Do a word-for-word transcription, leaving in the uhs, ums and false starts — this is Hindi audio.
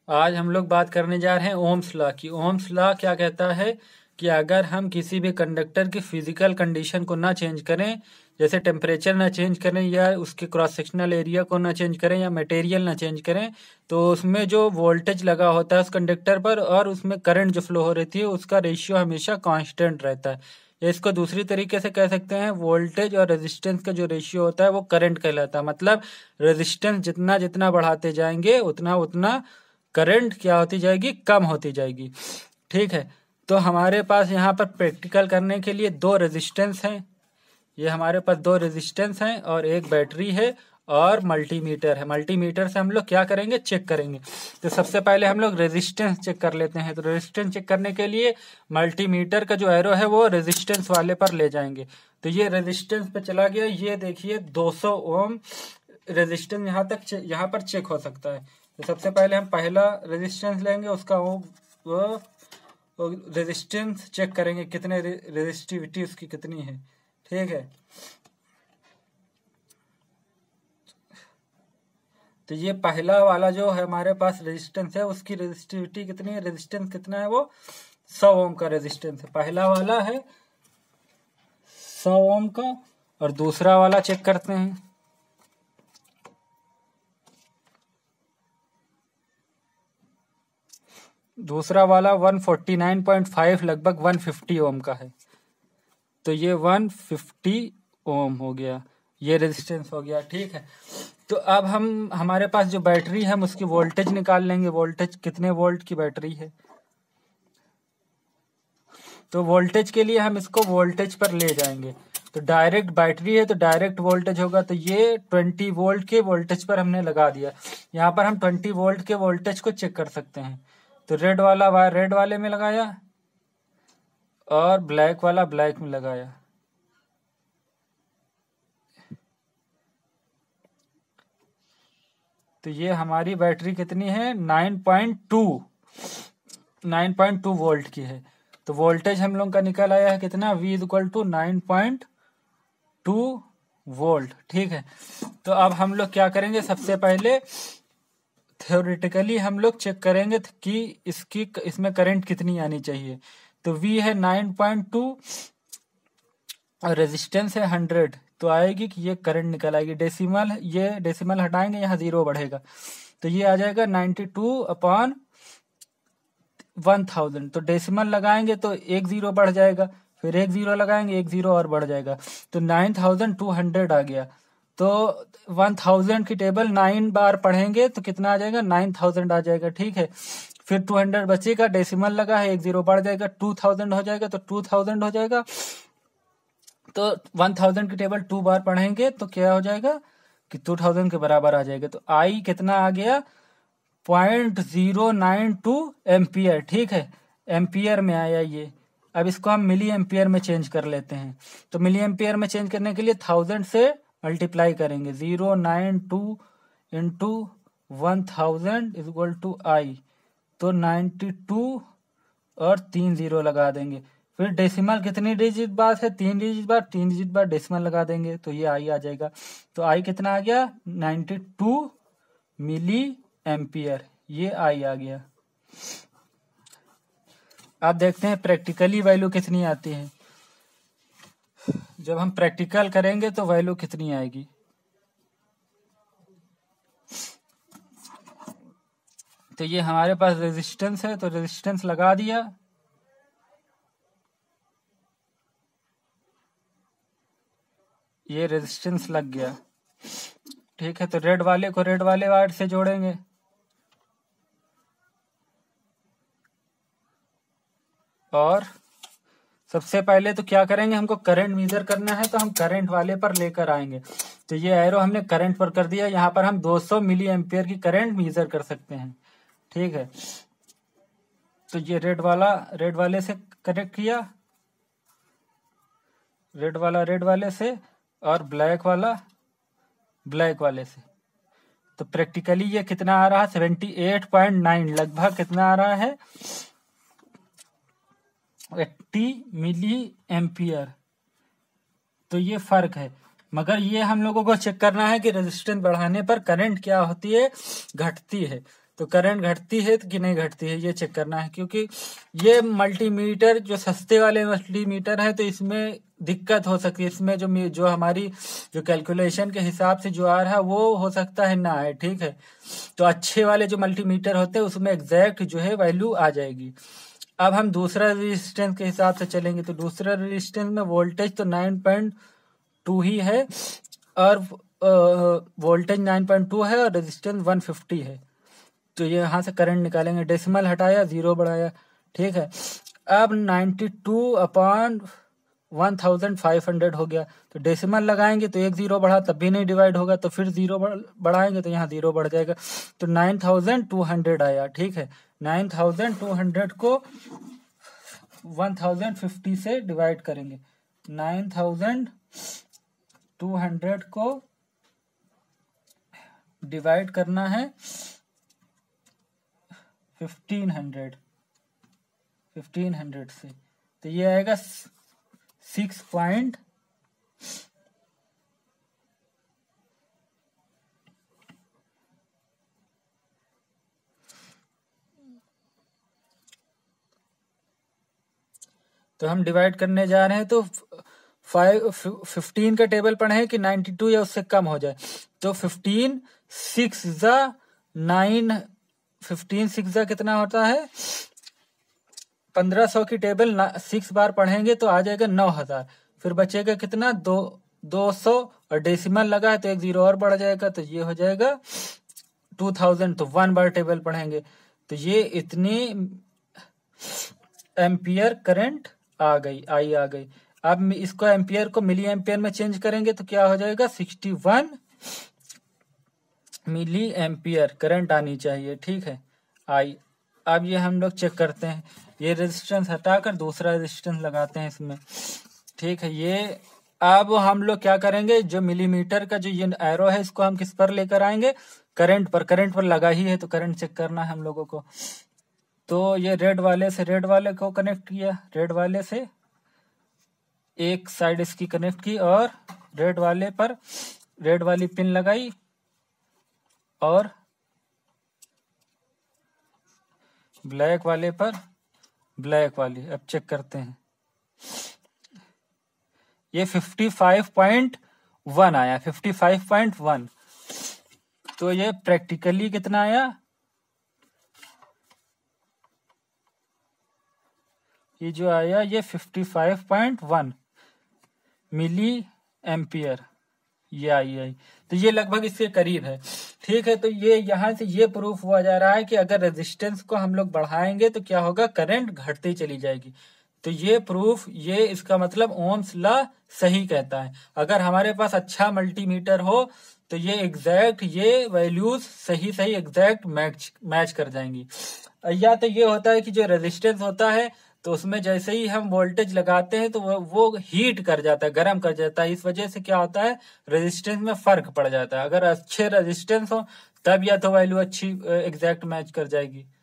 आज हम लोग बात करने जा रहे हैं ओम्स लॉ की। ओम्स लॉ क्या कहता है कि अगर हम किसी भी कंडक्टर की फिजिकल कंडीशन को ना चेंज करें, जैसे टेम्परेचर ना चेंज करें या उसके क्रॉस सेक्शनल एरिया को ना चेंज करें या मटेरियल ना चेंज करें, तो उसमें जो वोल्टेज लगा होता है उस कंडक्टर पर और उसमें करंट जो फ्लो हो रही है उसका रेशियो हमेशा कांस्टेंट रहता है। या इसको दूसरी तरीके से कह सकते हैं, वोल्टेज और रेजिस्टेंस का जो रेशियो होता है वो करंट कहलाता है। मतलब रेजिस्टेंस जितना जितना बढ़ाते जाएंगे उतना उतना करंट क्या होती जाएगी, कम होती जाएगी। ठीक है, तो हमारे पास यहाँ पर प्रैक्टिकल करने के लिए दो रेजिस्टेंस हैं। ये हमारे पास दो रेजिस्टेंस हैं और एक बैटरी है और मल्टीमीटर है। मल्टीमीटर से हम लोग क्या करेंगे, चेक करेंगे। तो सबसे पहले हम लोग रेजिस्टेंस चेक कर लेते हैं। तो रेजिस्टेंस चेक करने के लिए मल्टीमीटर का जो एरो है वो रेजिस्टेंस वाले पर ले जाएंगे। तो ये रेजिस्टेंस पे चला गया। ये देखिए दो सौ ओम रेजिस्टेंस यहाँ तक यहाँ पर चेक हो सकता है। तो सबसे पहले हम पहला रेजिस्टेंस लेंगे, उसका वो, वो रेजिस्टेंस चेक करेंगे कितने रेजिस्टिविटी उसकी कितनी है। ठीक है, तो ये पहला वाला जो है हमारे पास रेजिस्टेंस है उसकी रेजिस्टिविटी कितनी है, रेजिस्टेंस कितना है, वो सौ ओम का रेजिस्टेंस है। पहला वाला है सौ ओम का और दूसरा वाला चेक करते हैं। दूसरा वाला एक सौ उनचास पॉइंट पाँच लगभग एक सौ पचास ओम का है। तो ये एक सौ पचास ओम हो गया, ये रेजिस्टेंस हो गया। ठीक है, तो अब हम हमारे पास जो बैटरी है हम उसकी वोल्टेज निकाल लेंगे। वोल्टेज कितने वोल्ट की बैटरी है, तो वोल्टेज के लिए हम इसको वोल्टेज पर ले जाएंगे। तो डायरेक्ट बैटरी है तो डायरेक्ट वोल्टेज होगा। तो ये बीस वोल्ट के वोल्टेज पर हमने लगा दिया। यहाँ पर हम बीस वोल्ट के वोल्टेज को चेक कर सकते हैं। तो रेड वाला वायर रेड वाले में लगाया और ब्लैक वाला ब्लैक में लगाया। तो ये हमारी बैटरी कितनी है, नौ पॉइंट दो नौ पॉइंट दो वोल्ट की है। तो वोल्टेज हम लोग का निकल आया है कितना, V equal to nine point two volt. ठीक है, तो अब हम लोग क्या करेंगे, सबसे पहले थ्योरेटिकली हम लोग चेक करेंगे कि इसकी इसमें करंट कितनी आनी चाहिए। तो V है नौ पॉइंट दो और रेजिस्टेंस है सौ, तो आएगी कि ये करंट निकल आएगी। डेसिमल, ये डेसिमल हटाएंगे, यहाँ जीरो बढ़ेगा तो ये आ जाएगा बानवे अपॉन वन थाउजेंड। तो डेसिमल लगाएंगे तो एक जीरो बढ़ जाएगा, फिर एक जीरो लगाएंगे एक जीरो और बढ़ जाएगा, तो नाइन थाउजेंड टू हंड्रेड आ गया। तो वन थाउजेंड की टेबल नाइन बार पढ़ेंगे तो कितना आ जाएगा, नाइन थाउजेंड आ जाएगा। ठीक है, फिर टू हंड्रेड बचेगा, डेसिमल लगा है, एक जीरो बढ़ जाएगा, टू थाउजेंड हो जाएगा, तो टू थाउजेंड हो जाएगा। तो वन थाउजेंड की टेबल टू बार पढ़ेंगे तो क्या हो जाएगा कि टू थाउजेंड के बराबर आ जाएगा। तो आई कितना आ गया, point zero nine two ampere. ठीक है, एम्पियर में आया ये। अब इसको हम मिली एम्पियर में चेंज कर लेते हैं। तो मिली एम्पियर में चेंज करने के लिए थाउजेंड से मल्टीप्लाई करेंगे, zero nine two into one thousand is equal to I, तो नाइन्टी टू और तीन जीरो लगा देंगे। फिर डेसिमल कितनी डिजिट बाद है, तीन डिजिट बाद, तीन डिजिट बाद डेसिमल लगा देंगे तो ये आई आ जाएगा। तो आई कितना आ गया, नाइन्टी टू मिली एम्पियर, ये आई आ गया। अब देखते हैं प्रैक्टिकली वैल्यू कितनी आती है। जब हम प्रैक्टिकल करेंगे तो वैल्यू कितनी आएगी। तो ये हमारे पास रेजिस्टेंस है, तो रेजिस्टेंस लगा दिया। ये रेजिस्टेंस लग गया। ठीक है, तो रेड वाले को रेड वाले वायर से जोड़ेंगे और सबसे पहले तो क्या करेंगे, हमको करंट मेजर करना है तो हम करंट वाले पर लेकर आएंगे। तो ये एरो हमने करंट पर कर दिया। यहाँ पर हम दो सौ मिली एम्पियर की करंट मेजर कर सकते हैं। ठीक है, तो ये रेड वाला रेड वाले से कनेक्ट किया, रेड वाला रेड वाले से और ब्लैक वाला ब्लैक वाले से। तो प्रैक्टिकली ये कितना आ रहा है, सेवेंटी एट पॉइंट नाइन, लगभग कितना आ रहा है, अस्सी मिली एम्पियर। तो ये फर्क है। मगर ये हम लोगों को चेक करना है कि रेजिस्टेंस बढ़ाने पर करंट क्या होती है, घटती है। तो करंट घटती है कि नहीं घटती है ये चेक करना है, क्योंकि ये मल्टीमीटर जो सस्ते वाले मल्टीमीटर है तो इसमें दिक्कत हो सकती है, इसमें जो जो हमारी जो कैलकुलेशन के हिसाब से जो आ रहा है वो हो सकता है ना आए, ठीक है। तो अच्छे वाले जो मल्टीमीटर होते हैं उसमें एग्जैक्ट जो है वैल्यू आ जाएगी। अब हम दूसरा रेजिस्टेंस के हिसाब से चलेंगे, तो दूसरा रेजिस्टेंस में वोल्टेज तो नाइन पॉइंट टू ही है और वोल्टेज नाइन पॉइंट टू है और रेजिस्टेंस वन फिफ्टी है। तो ये यहाँ से करंट निकालेंगे, डेसिमल हटाया जीरो बढ़ाया, ठीक है। अब ninety two upon one thousand five hundred हो गया, तो डेसिमल लगाएंगे तो एक जीरो बढ़ा तब भी नहीं डिवाइड होगा, तो फिर जीरो बढ़ाएंगे तो यहाँ जीरो बढ़ जाएगा, तो नाइन थाउजेंड टू हंड्रेड आया, ठीक है। नाइन थाउजेंड टू हंड्रेड को वन थाउजेंड फिफ्टी से डिवाइड करेंगे, नाइन थाउजेंड टू हंड्रेड को डिवाइड करना है फिफ्टीन हंड्रेड फिफ्टीन हंड्रेड से, तो ये आएगा सिक्स पॉइंट तो हम डिवाइड करने जा रहे हैं, तो फाइव फिफ्टीन का टेबल पढ़े हैं कि नाइन्टी टू या उससे कम हो जाए, तो फिफ्टीन सिक्स जा नाइन फिफ्टीन सिक्स जा कितना होता है पंद्रह सौ की टेबल सिक्स बार पढ़ेंगे तो आ जाएगा नौ हजार, फिर बचेगा कितना दो दो सौ और डेसिमल लगा है तो एक जीरो और बढ़ जाएगा, तो ये हो जाएगा टू थाउजेंड, तो वन बार टेबल पढ़ेंगे तो ये इतनी एम्पियर करंट आ गई आई आ गई। अब इसको एम्पियर को मिली एम्पियर में चेंज करेंगे तो क्या हो जाएगा sixty one milli ampere current आनी चाहिए, ठीक है आई। अब ये हम लोग चेक करते हैं, ये रेजिस्टेंस हटाकर दूसरा रेजिस्टेंस लगाते हैं इसमें, ठीक है। ये अब हम लोग क्या करेंगे, जो मिलीमीटर का जो ये एरो है इसको हम किस पर लेकर आएंगे, करंट पर, करंट पर लगा ही है तो करंट चेक करना है हम लोगों को। तो ये रेड वाले से रेड वाले को कनेक्ट किया, रेड वाले से एक साइड इसकी कनेक्ट की और रेड वाले पर रेड वाली पिन लगाई और ब्लैक वाले पर ब्लैक वाली। अब चेक करते हैं, ये फिफ्टी फाइव पॉइंट वन आया, फिफ्टी फाइव पॉइंट वन, तो ये प्रैक्टिकली कितना आया, ये जो आया ये fifty five point one milli ampere ये आई आई, तो ये लगभग इसके करीब है, ठीक है। तो ये यहाँ से ये प्रूफ हुआ जा रहा है कि अगर रेजिस्टेंस को हम लोग बढ़ाएंगे तो क्या होगा, करंट घटती चली जाएगी। तो ये प्रूफ, ये इसका मतलब ओम्स लॉ सही कहता है। अगर हमारे पास अच्छा मल्टीमीटर हो तो ये एग्जैक्ट ये वैल्यूज सही सही एग्जैक्ट मैच मैच कर जाएंगी। या तो ये होता है कि जो रेजिस्टेंस होता है तो उसमें जैसे ही हम वोल्टेज लगाते हैं तो वो, वो हीट कर जाता है, गर्म कर जाता है, इस वजह से क्या होता है रेजिस्टेंस में फर्क पड़ जाता है। अगर अच्छे रेजिस्टेंस हो तब या तो वैल्यू अच्छी एग्जैक्ट मैच कर जाएगी।